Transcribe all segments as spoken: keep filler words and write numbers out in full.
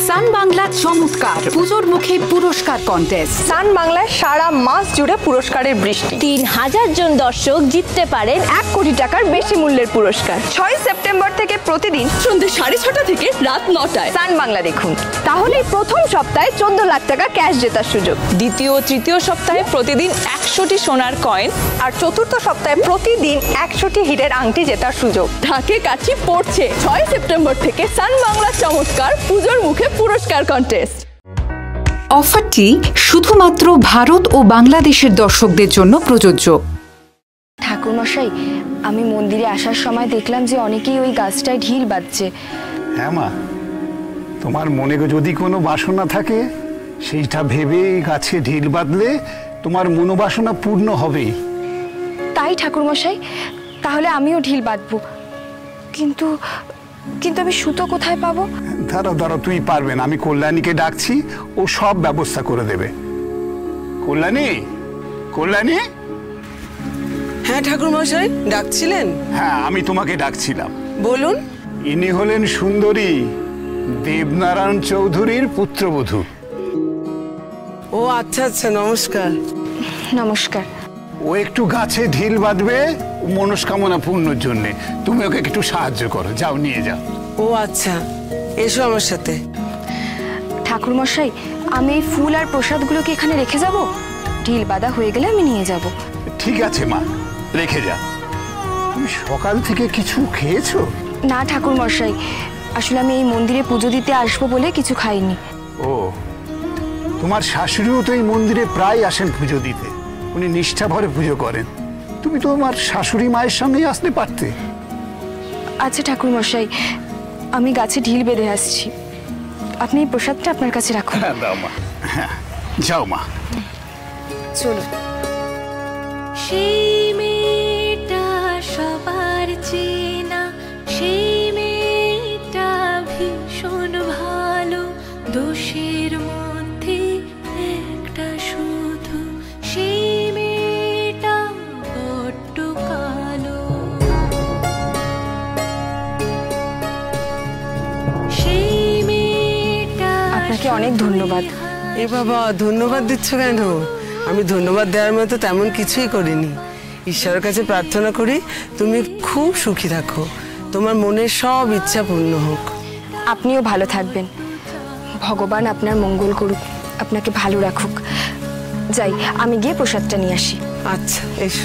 সান বাংলা চমৎকার পুজোর মুখে পুরস্কার কন্টেস্ট। সান বাংলায় সারা মাস জুড়ে পুরস্কারের বৃষ্টি। তিন হাজার জন দর্শক জিততে পারেন এক কোটি টাকার বেশি মূল্যের পুরস্কার। ছয় সেপ্টেম্বর থেকে প্রতিদিন সন্ধ্যে সাড়ে ছটা থেকে রাত নটায় সান বাংলা দেখুন। তাহলে প্রথম সপ্তাহে চোদ্দ লাখ টাকা ক্যাশ জেতার সুযোগ, দ্বিতীয় ও তৃতীয় সপ্তাহে প্রতিদিন একশোটি সোনার কয়েন, আর চতুর্থ সপ্তাহে প্রতিদিন একশোটি হিরের আংটি জেতার সুযোগ। ঢাকে কাছে পড়ছে ছয় সেপ্টেম্বর থেকে সান বাংলা চমৎকার পুজোর মুখে পুরস্কার কন্টেস্ট। অফারটি শুধুমাত্র ভারত ও বাংলাদেশের দর্শকদের জন্য প্রযোজ্য। ঠাকুরমশাই, আমি মন্দিরে আসার সময় দেখলাম যে অনেকেই ওই গাছটায় ঢিল বাজছে। হ্যাঁ মা, তোমার মনে যদি কোনো বাসনা থাকে সেইটা ভেবে গাছে ঢিল বাঁধলে তোমার মনোবাসনা পূর্ণ হবেই। তাই ঠাকুরমশাই, তাহলে আমিও ঢিল বাঁধবো, কিন্তু কিন্তু আমি সুতো কোথায় পাবো? দাঁড়াও দাঁড়াও, তুই পারবে না, আমি কল্যাণীকে ডাকছি, ও সব ব্যবস্থা করে দেবে। কল্যাণী, কল্যাণী। হ্যাঁ ঠাকুর মশাই, ডাকছিলেন? হ্যাঁ, আমি তোমাকে ডাকছিলাম। বলুন। ইনি হলেন সুন্দরী দেবনারায়ণ চৌধুরীর পুত্রবধূ। ও আচ্ছা আচ্ছা, নমস্কার। নমস্কার। ও একটু গাছে ঢিল বাঁধবে মনস্কামনা পূর্ণর জন্য, তুমি ওকে একটু সাহায্য করো, যাও নিয়ে যাও। ও আচ্ছা, এসো আমার সাথে। ঠাকুরমশাই, আমি এই ফুল আর প্রসাদগুলোকে এখানে রেখে যাব? ঢিল বাঁধা হয়ে গেলে আমি নিয়ে যাব। ঠিক আছে মা, রেখে যা। তুমি সকাল থেকে কিছু খেয়েছো? না ঠাকুরমশাই, আসলে আমি এই মন্দিরে পুজো দিতে আসবো বলে কিছু খাইনি। ও, তোমার শাশুড়িও তো এই মন্দিরে প্রায় আসেন পুজো দিতে, উনি নিষ্ঠা ভরে পুজো করেন। তুমি তো আমার শাশুড়ি মায়ের সঙ্গেই আসতে পারতে। আচ্ছা ঠাকুরমশাই, আমি গাছে ঢিল বেঁধে আসছি, আপনি এই প্রসাদটা আপনার কাছে রাখুন। হ্যাঁ দাও মা। হ্যাঁ, যাও মা। চলো। সেই মেয়েটা সবার চেনা, সেই মেয়েটা ভীষণ ভালো, দোষের মধ্যে একটা শুধু, সেই মেয়েটা বড্ড কালো, সেই মেয়েটা। আপনাকে অনেক ধন্যবাদ। এ বাবা, ধন্যবাদ দিচ্ছ কেন? আমি ধন্যবাদ দেওয়ার মতো তেমন কিছুই করিনি। ঈশ্বরের কাছে প্রার্থনা করি তুমি খুব সুখী থাকো, তোমার মনের সব ইচ্ছা পূর্ণ হোক। আপনিও ভালো থাকবেন, ভগবান আপনার মঙ্গল করুক, আপনাকে ভালো রাখুক। যাই, আমি গিয়ে প্রসাদটা নিয়ে আসি। আচ্ছা, এসো।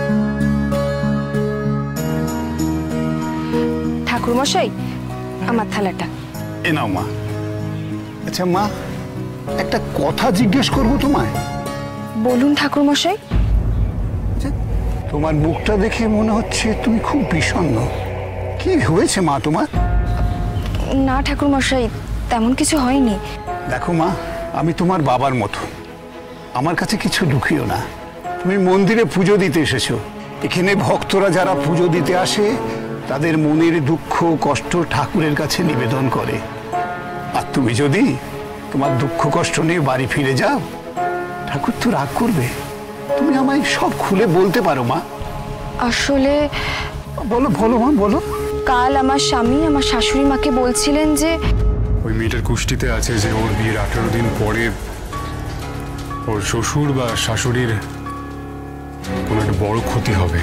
ঠাকুরমশাই, আমার থালাটা। এ নাও মা। আচ্ছা মা, একটা কথা জিজ্ঞেস করবো তোমায়। বলুন ঠাকুরমশাই। তোমার মুখটা দেখে মনে হচ্ছে তুমি খুব বিষণ্ণ, কি হয়েছে মা তোমার? না ঠাকুরমশাই, তেমন কিছু হয়নি। দেখো মা, আমি তোমার বাবার মতো, আমার কাছে কিছু লুকিও না। তুমি মন্দিরে পুজো দিতে এসেছো, এখানে ভক্তরা যারা পুজো দিতে আসে তাদের মনের দুঃখ কষ্ট ঠাকুরের কাছে নিবেদন করে। আর তুমি যদি তোমার দুঃখ কষ্ট নিয়ে বাড়ি ফিরে যাও, ঠাকুর তো রাগ করবে। তুমি আমায় সব খুলে বলতে পারো মা। আসলে বলো বলো মা, বলো। কাল আমার স্বামী আমার শাশুড়ি মাকে বলছিলেন যে ওই মেয়েটার কুষ্টিতে আছে যে ওর বিয়ের আঠেরো দিন পরে ওর শ্বশুর বা শাশুড়ির কোনো একটা বড় ক্ষতি হবে।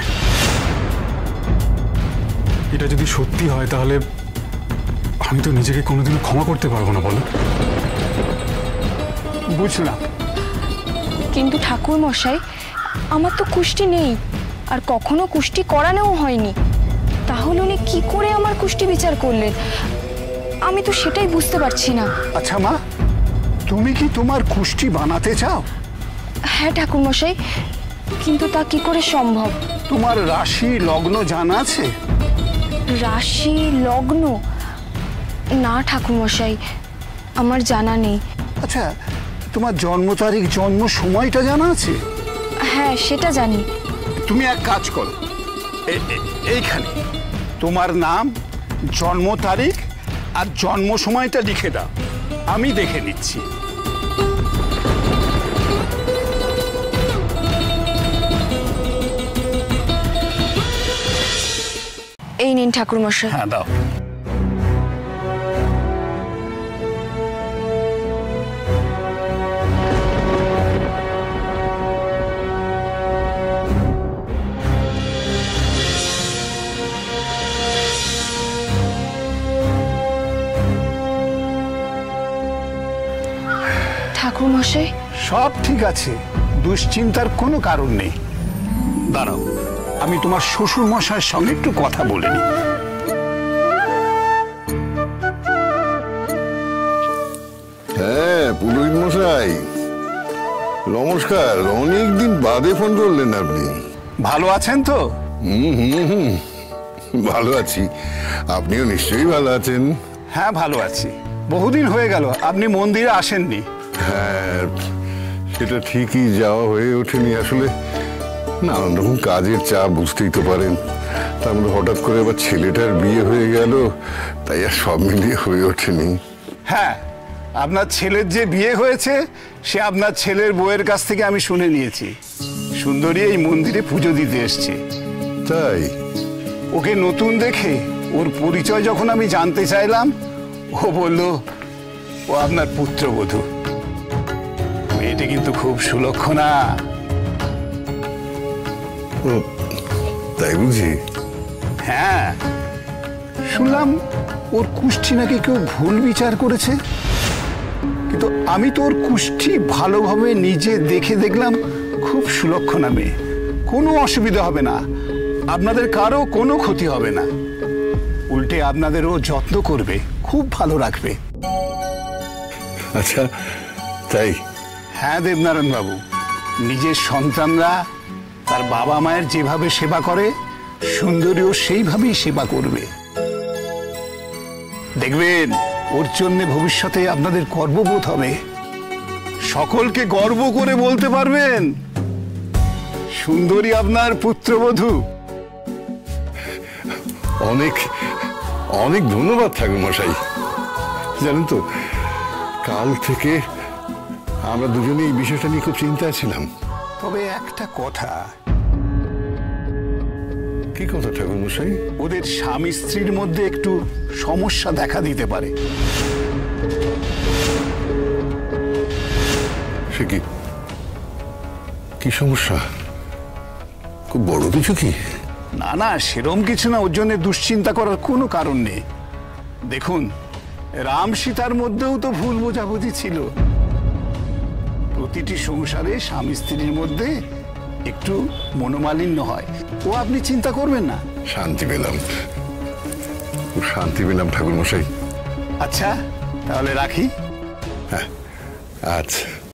এটা যদি সত্যি হয় তাহলে আমি তো নিজেকে কোনোদিনও ক্ষমা করতে পারবো না, বলো। বুঝলাম, কিন্তু ঠাকুর মশাই, আমার তো কুষ্টি নেই, আর কখনো কুষ্টি করানোও হয়নি। তাহলে উনি কি করে আমার কুষ্টি বিচার করলেন, আমি তো সেটাই বুঝতে পারছি না। আচ্ছা মা, তুমি কি তোমার কুষ্টি বানাতে চাও? হ্যাঁ ঠাকুর মশাই, কিন্তু তা কি করে সম্ভব? তোমার রাশি লগ্ন জানা আছে? রাশি লগ্ন? না ঠাকুর মশাই, আমার জানা নেই। আচ্ছা, তোমার জন্ম তারিখ জন্ম সময়টা জানা আছে? হ্যাঁ, সেটা জানি। তুমি এক কাজ করো, এইখানে তোমার নাম, জন্ম তারিখ আর জন্ম সময়টা লিখে দাও, আমি দেখে নিচ্ছি। এই নিন ঠাকুর মশাই। হ্যাঁ দাও। ঠাকুর মশাই? সব ঠিক আছে, দুশ্চিন্তার কোনো কারণ নেই। দাঁড়াও, আমি তোমার শ্বশুর মশাইয়ের সঙ্গে একটু কথা বলে নিই। হ্যাঁ পুরোহিত মশাই, নমস্কার। অনেকদিন বাদে ফোন করলেন আপনি। ভালো আছেন তো? হুম হুম হুম ভালো আছি, আপনিও নিশ্চয়ই ভালো আছেন। হ্যাঁ ভালো আছি, বহুদিন হয়ে গেল আপনি মন্দিরে আসেননি। হ্যাঁ সেটা ঠিকই, যাওয়া হয়ে ওঠেনি আসলে, নানান রকম কাজের চাপ, বুঝতেই তো পারেন। তার মধ্যে হঠাৎ করে আবার ছেলেটার বিয়ে হয়ে গেল, তাই আর সব মিলিয়ে হয়ে ওঠেনি। হ্যাঁ, আপনার ছেলের যে বিয়ে হয়েছে সে আপনার ছেলের বউয়ের কাছ থেকে আমি শুনে নিয়েছি। সুন্দরী এই মন্দিরে পুজো দিতে এসছে। তাই? ওকে নতুন দেখে ওর পরিচয় যখন আমি জানতে চাইলাম, ও বলল ও আপনার পুত্রবধূ। মেয়েটা কিন্তু খুব সুলক্ষণা। তাই বুঝি? হ্যাঁ, শুনলাম ওর কুষ্ঠি নাকি কেউ ভুল বিচার করেছে, কিন্তু আমি তো ওর কুষ্ঠি ভালোভাবে নিজে দেখে দেখলাম, খুব সুলক্ষণা মেয়ে, কোনো অসুবিধা হবে না, আপনাদের কারো কোনো ক্ষতি হবে না, উল্টে আপনাদেরও যত্ন করবে, খুব ভালো রাখবে। আচ্ছা তাই? হ্যাঁ দেবনারায়ণ বাবু, নিজের সন্তানরা তার বাবা মায়ের যেভাবে সেবা করে, সুন্দরীও সেইভাবেই সেবা করবে। দেখবেন ওর জন্য ভবিষ্যতে আপনাদের গর্ববোধ হবে, সকলকে গর্ব করে বলতে পারবেন সুন্দরী আপনার পুত্রবধূ। অনেক অনেক ধন্যবাদ ঠাকুর মশাই। জানেন তো, কাল থেকে আমরা দুজনে এই বিষয়টা নিয়ে খুব চিন্তায় ছিলাম। তবে একটা কথা। কি কথা ঠাকুর মশাই? ওদের স্বামী স্ত্রীর মধ্যে একটু সমস্যা দেখা দিতে পারে। সে কি কি সমস্যা? খুব বড় কিছু কি? না না, সেরম কিছু না, ওর জন্য দুশ্চিন্তা করার কোনো কারণ নেই। দেখুন, রাম সীতার মধ্যেও তো ভুল বোঝাবুঝি ছিল। প্রতিটি সংসারে স্বামী স্ত্রীর মধ্যে একটু মনোমালিন্য হয়, ও আপনি চিন্তা করবেন না। শান্তি পেলাম, খুব শান্তি পেলাম ঠাকুর মশাই। আচ্ছা তাহলে রাখি। হ্যাঁ আচ্ছা।